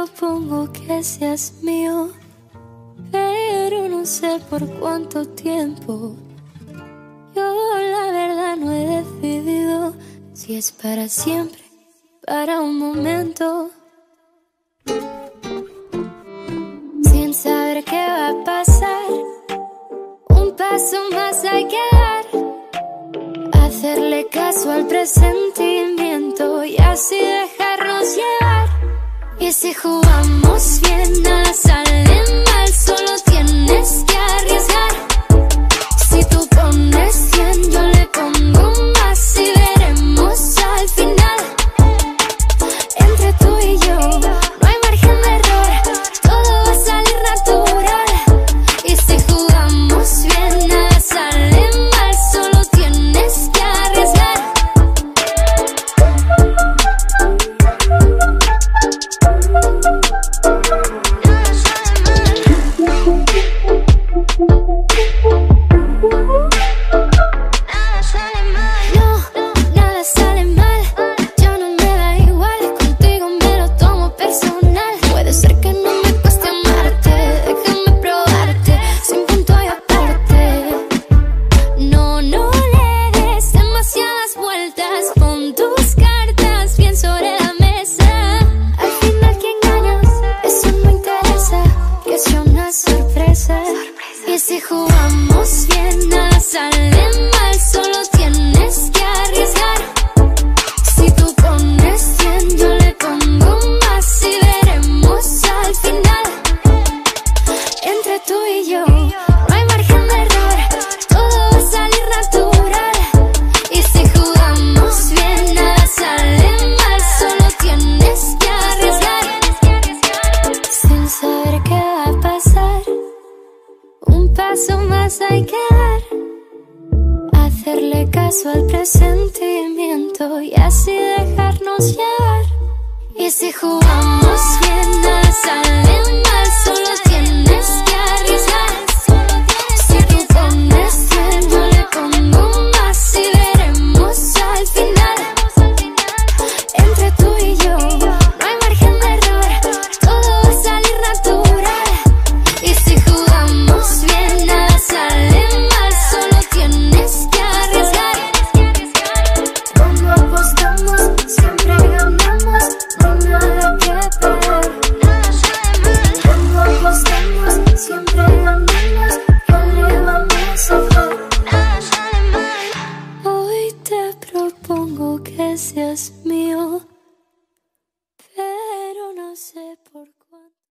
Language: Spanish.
propongo que seas mío, pero no sé por cuánto tiempo. Yo la verdad no he decidido si es para siempre, para un momento. Sin saber qué va a pasar, un paso más hay que dar. Hacerle caso al presentimiento y así dejarnos llevar. Y si jugamos bien, nada sale mal, solo tienes que arriesgar. Si tú pones 100, yo le pongo más y veremos al final. Entre tú y yo no hay margen de error, todo va a salir natural. Y si jugamos bien, nada sale mal, solo tienes que arriesgar. Nada sale mal, ya no me da igual, contigo me lo tomo personal. Puede ser que no me cueste amarte, déjame probarte, sin punto y aparte. No le des demasiadas vueltas, pon tus cartas bien sobre la mesa. Al final quien gana, eso no interesa, que sea una sorpresa. Y si jugamos bien, nada sale mal, solo tienes que arriesgar. Si tú pones 100, yo le pongo más y veremos al final. Entre tú y yo no hay margen de error, todo va a salir natural. Y si jugamos bien, nada sale mal, solo tienes que arriesgar. Sin saber qué va a pasar, un paso más hay que dar. Hacerle caso al presentimiento y así dejarnos llevar. Y si jugamos bien, nada sale mal, solo tienes que arriesgar. Si tú pones 100, yo le pongo más y veremos al final. Entre tú y yo no hay margen de error, todo va a salir natural. Y si jugamos bien, nada sale mal, solo tienes que arriesgar. Cuando apostamos, siempre ganamos, no hay nada que perder. Cuando apostamos, siempre ganamos, ¿qué le vamos a hacer? Hoy te propongo que seas mío,